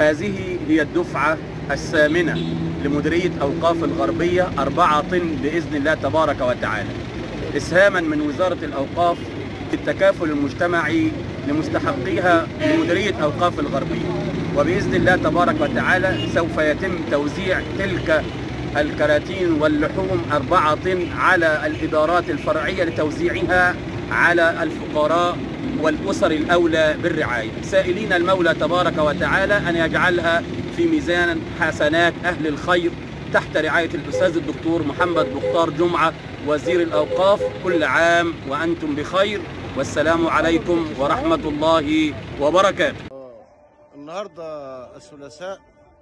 هذه هي الدفعة الثامنة لمديرية أوقاف الغربية، 4 طن بإذن الله تبارك وتعالى، إسهاما من وزارة الأوقاف في التكافل المجتمعي لمستحقيها لمديرية أوقاف الغربية. وبإذن الله تبارك وتعالى سوف يتم توزيع تلك الكراتين واللحوم 4 طن على الإدارات الفرعية لتوزيعها على الفقراء والأسر الأولى بالرعاية، سائلين المولى تبارك وتعالى أن يجعلها في ميزان حسنات أهل الخير تحت رعاية الأستاذ الدكتور محمد مختار جمعة وزير الأوقاف. كل عام وأنتم بخير، والسلام عليكم ورحمة الله وبركاته. النهاردة الثلاثاء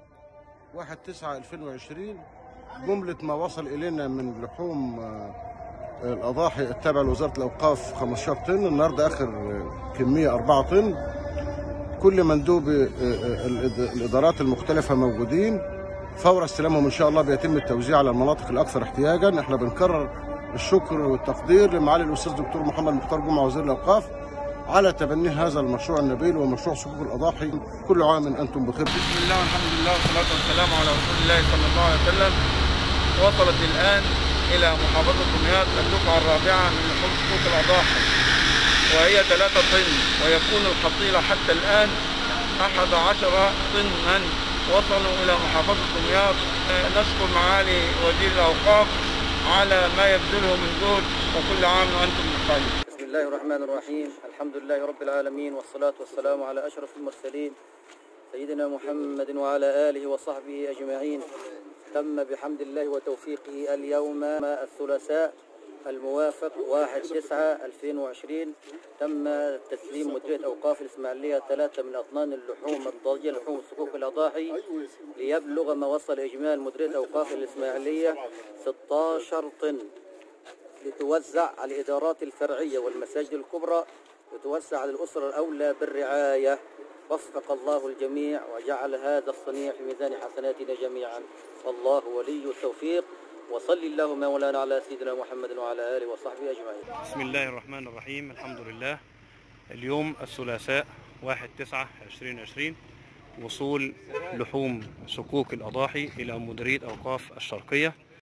1/9/2020 جملة ما وصل إلينا من لحوم الأضاحي التابعة لوزارة الأوقاف 15 طن، النهاردة آخر كمية 4 طن. كل مندوب الإدارات المختلفة موجودين، فور استلامهم إن شاء الله بيتم التوزيع على المناطق الأكثر احتياجا. احنا بنكرر الشكر والتقدير لمعالي الأستاذ الدكتور محمد مختار جمعة وزير الأوقاف على تبنيه هذا المشروع النبيل ومشروع صكوك الأضاحي. كل عام أنتم بخير. بسم الله والحمد لله والصلاة والسلام على رسول الله صلى الله عليه وسلم. وصلت الآن إلى محافظة دمياط الدفعة الرابعة من لحوم صكوك الأضاحي، وهي 3 طن، ويكون الحصيلة حتى الآن 11 طنا وصلوا إلى محافظة دمياط. نشكر معالي وزير الأوقاف على ما يبذله من جهد، وكل عام وأنتم بخير. بسم الله الرحمن الرحيم، الحمد لله رب العالمين، والصلاة والسلام على أشرف المرسلين سيدنا محمد وعلى آله وصحبه أجمعين. تم بحمد الله وتوفيقه اليوم الثلاثاء الموافق 1/9/2020 تم تسليم مديرية أوقاف الإسماعيلية 3 من أطنان اللحوم الضاجية، لحوم صكوك الأضاحي، ليبلغ ما وصل إجمال مديرية أوقاف الإسماعيلية 16 طن، لتوزع على الإدارات الفرعية والمساجد الكبرى، وتوزع على الأسر الأولى بالرعاية. وفق الله الجميع وجعل هذا الصنيع في ميزان حسناتنا جميعا، والله ولي التوفيق. وصلي اللهم مولانا على سيدنا محمد وعلى آله وصحبه أجمعين. بسم الله الرحمن الرحيم، الحمد لله. اليوم الثلاثاء 1/9/2020 وصول لحوم صكوك الأضاحي إلى مديرية أوقاف الشرقية.